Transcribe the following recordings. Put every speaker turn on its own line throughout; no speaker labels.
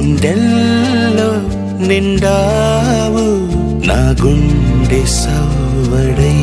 గుండెల్లో నిండావు నా గుండె సవ్వడై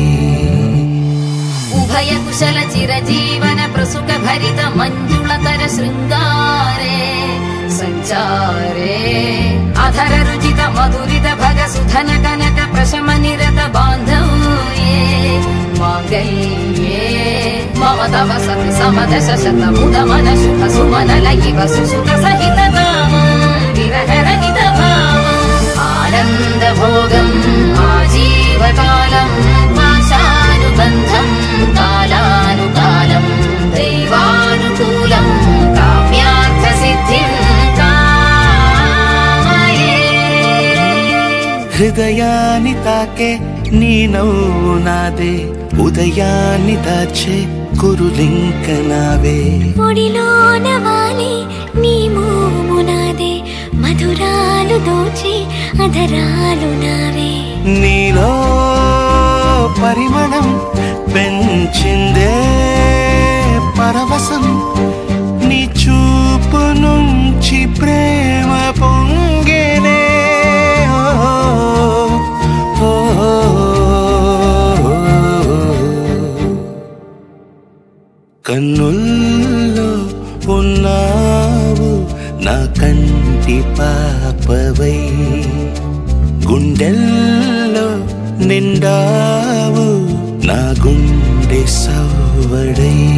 ఉభయ కుశల చిరజీవన ప్రసుక భరిత మంజుళతర శృంగారే సంచారే అధర రుచిత మధురిత భగ సుధన కనక ప్రశమ నిరత బాంధవ్యే మాంగళ్యే మమ తవ సతి సమదశ శత ముద మన శుభ సుమన లయివ సుసుత సహిత విరహ రహిత భావం ఆనంద భోగం ఆజీవకాలం పాశానుబంధం కాలానుకాలం దైవానుకూలం కామ్యార్థ సిద్ధిం కామయే
హృదయాన్ని తాకే నీ నవ్వు నాదే ఉదయాన్ని దాచే కురులింక నావే
ఒడిలోన వాలి నీ మోము నాదే మధురాలు దోచి అధరాలు నావే
నీలో పరిమళం పెంచిందే పరవశం నీ చూపు నుంచి ప్రేమ పొంగేనే కన్నుల్లో ఉన్నావు నా కంటి పాపవై గుండెల్లో నిండావు నా గుండె సవ్వడై